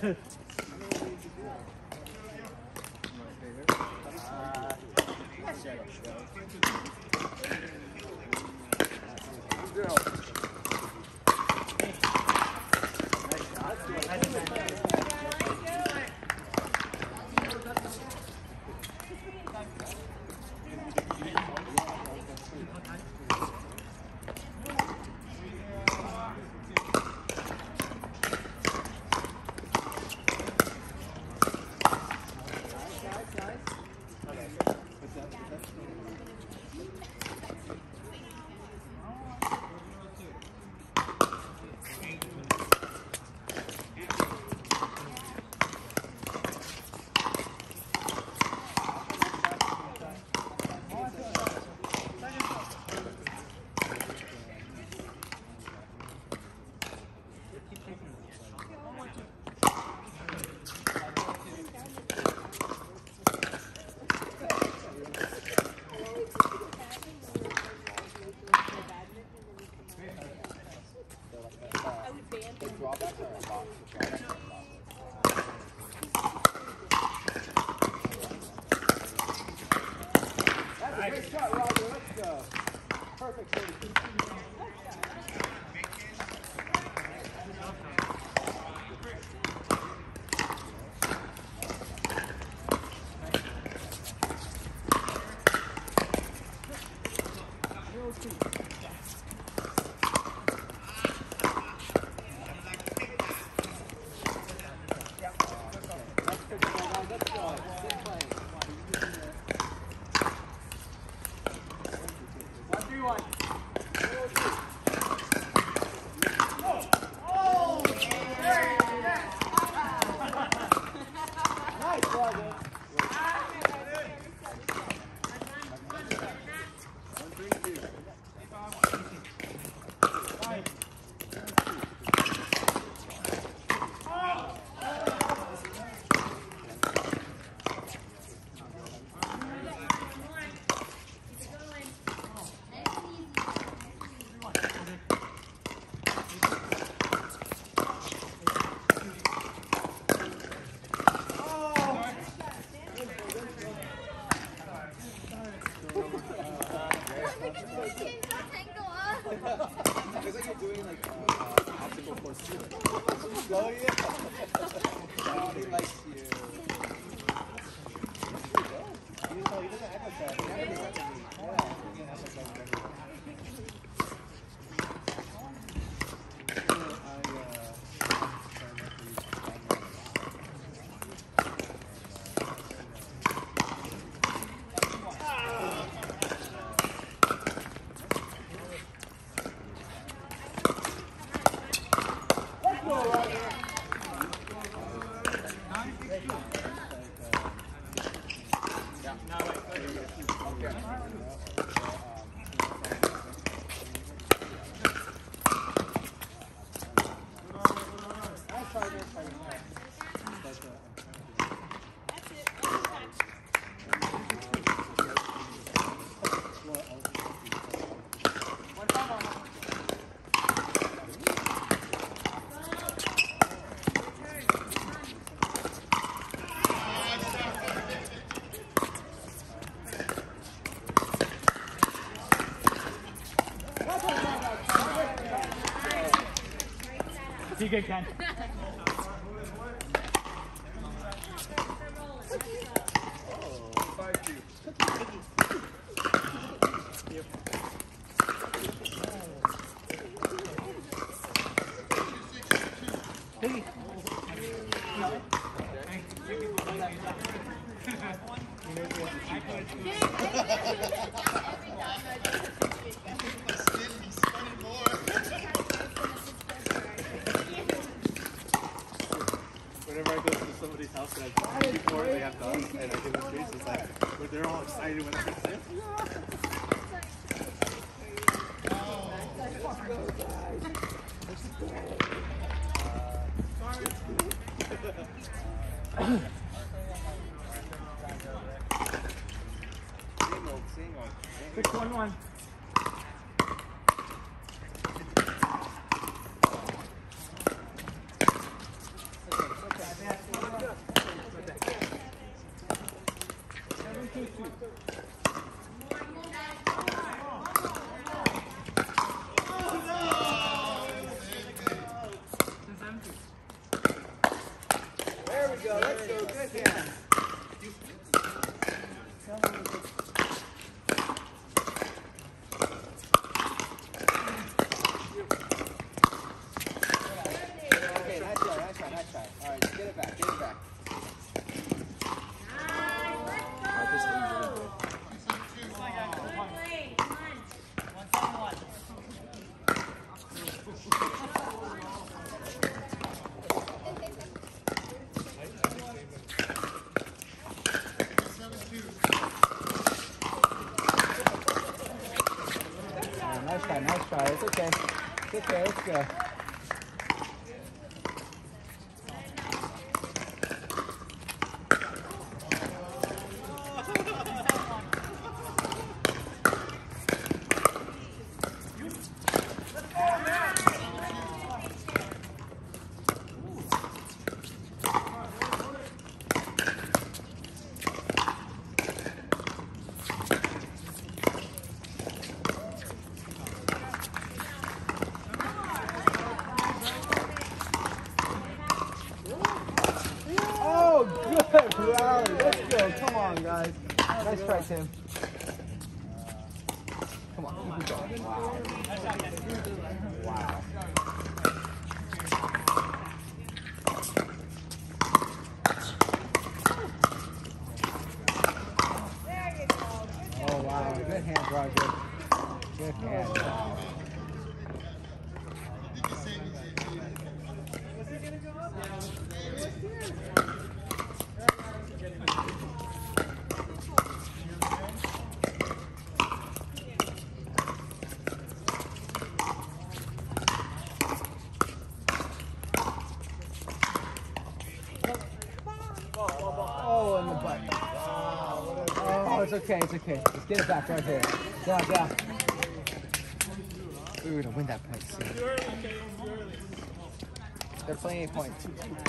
You good, Ken? Whenever I go to somebody's house and I before they have dogs and I give them treats, it's like when they're all excited when I get sick. Six, 1-1. There we go. Let's go. Good hand. Okay, nice try. All right, get it back. Nice try. It's okay. Let's go. Good rally. Let's go. Come on, guys. Nice try, Tim. Come on, keep it going. Wow. Oh, wow. Good hand, Roger. Good hand. Oh, in the butt. Oh, it's okay. Just get it back right there. Down. We were going to win that point soon. They're playing 8 points.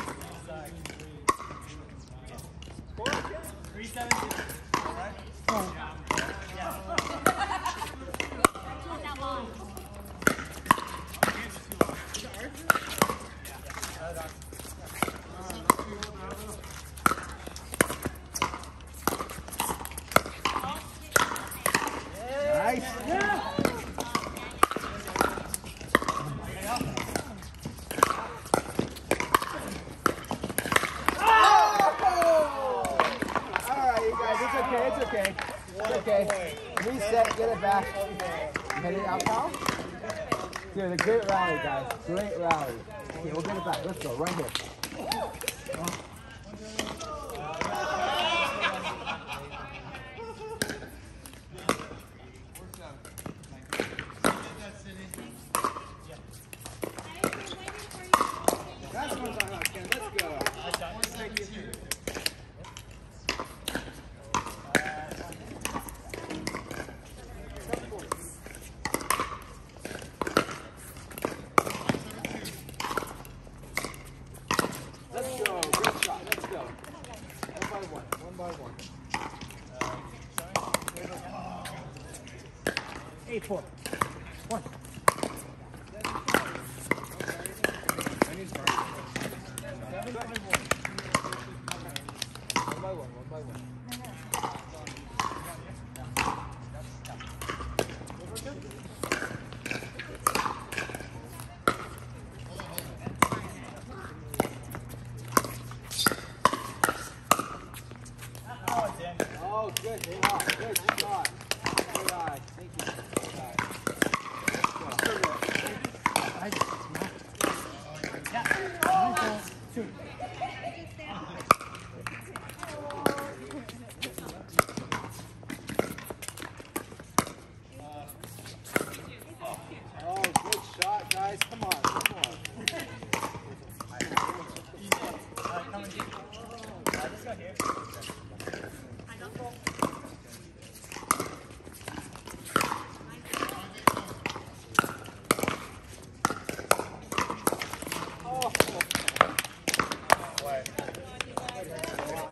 3-17. All right? Nice. Yeah. It's okay. Reset, get it back. Hit it out now. Dude, a great rally, guys. Great rally. Okay, we'll get it back. Let's go, right here. That's what I'm talking about, Ken. Let's go. One by one. 8-4. 1. One by one. Oh, good shot. Good shot. Good eye. Thank you. Good eye. Two. Oh, good shot, guys. Come on. All right, come and get. Let's go here.